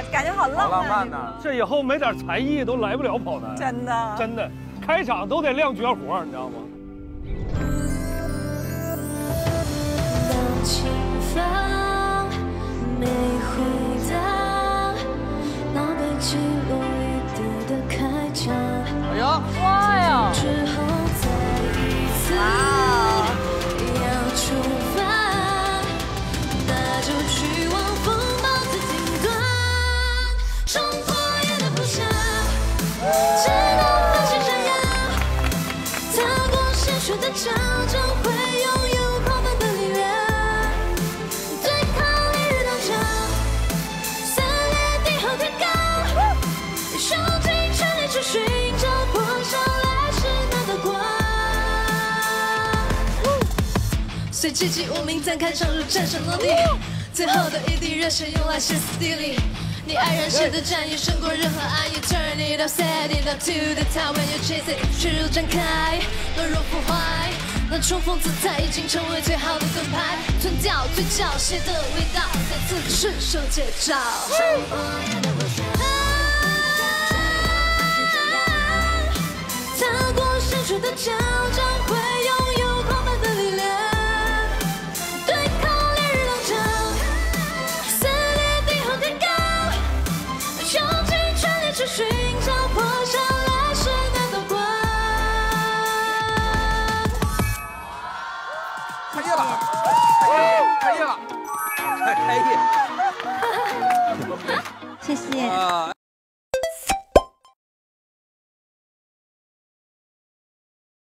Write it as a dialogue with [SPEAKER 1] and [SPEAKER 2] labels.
[SPEAKER 1] 感觉好浪漫。
[SPEAKER 2] 浪漫呐！
[SPEAKER 3] 这以后没点才艺都来不了跑男。
[SPEAKER 1] 真的。
[SPEAKER 3] 真的，开场都得亮绝活，你知道吗？
[SPEAKER 4] 当前方没回答，那被记录一地的开场。
[SPEAKER 2] 哎呀，
[SPEAKER 1] 哇呀！
[SPEAKER 4] 之后再一次要出发，那就去往风暴的顶端，冲破夜的不暇，直到发现闪耀，踏过鲜血的战争会拥有狂奔的力量，对抗烈日当场，撕裂地后天高，用尽全力去寻找破晓来时那道光。随寂寂无名，暂看上路战胜落地，最后的一滴热血用来歇斯底里。你黯然写的战役胜过任何安逸 ，Turn it up, set it up to the top when you chase it， 血肉展开，懦弱腐坏，那冲锋姿态已经成为最好的盾牌，吞掉嘴角血的味道，再次顺手接招。踏过鲜血的交战，会拥有狂奔的力量，对抗烈日当场，撕裂地后天高，用尽全力去寻找破晓来时那道光。
[SPEAKER 2] 开业了，开业了，开业！
[SPEAKER 5] 谢谢。
[SPEAKER 2] 啊，